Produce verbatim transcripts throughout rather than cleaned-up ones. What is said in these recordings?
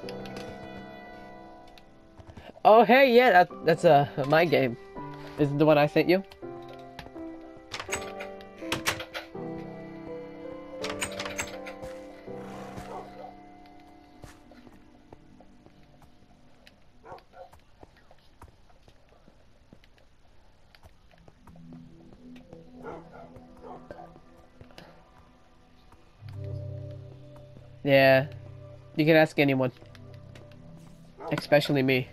Oh, hey, yeah, that, that's uh, my game. Is it the one I sent you? Yeah, you can ask anyone. Especially me.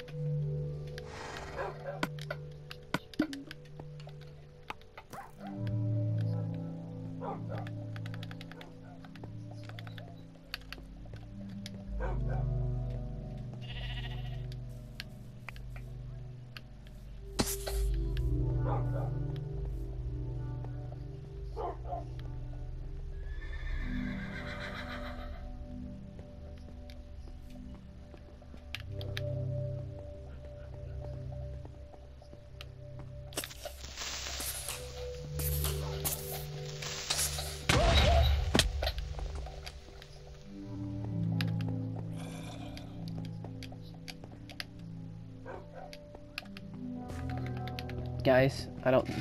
Guys, I don't...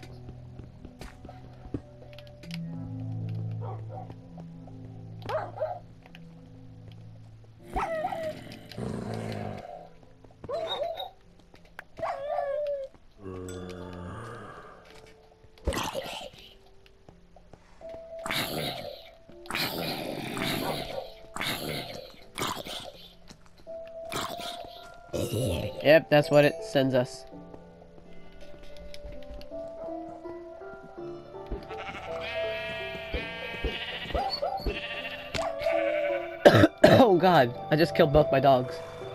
Yep, that's what it sends us. Oh god, I just killed both my dogs.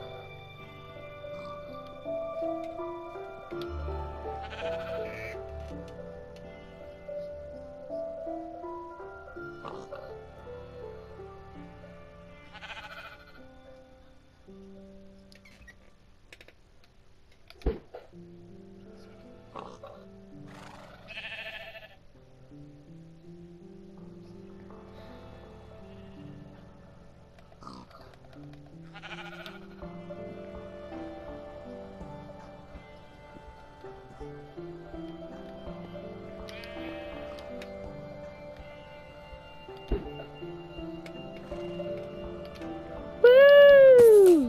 Woo!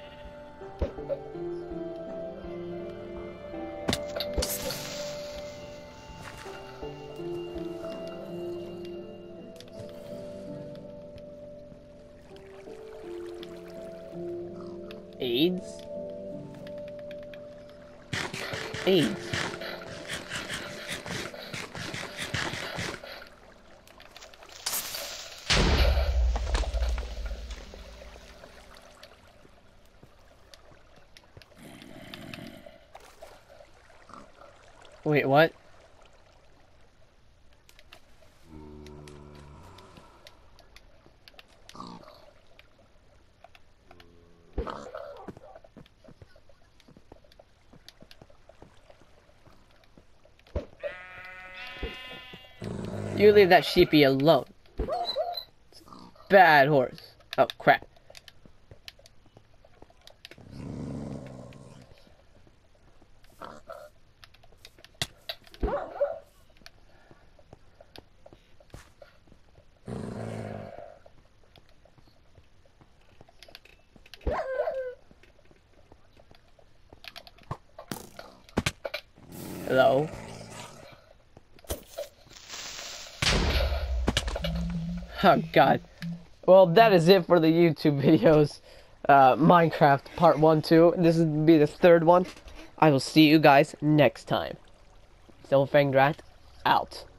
AIDS? AIDS. Wait, what? You leave that sheepy alone. Bad horse. Oh, crap. Hello? Oh god. Well, that is it for the YouTube videos. Uh, Minecraft part one, two. This will be the third one. I will see you guys next time. Silverfanged Rat, out.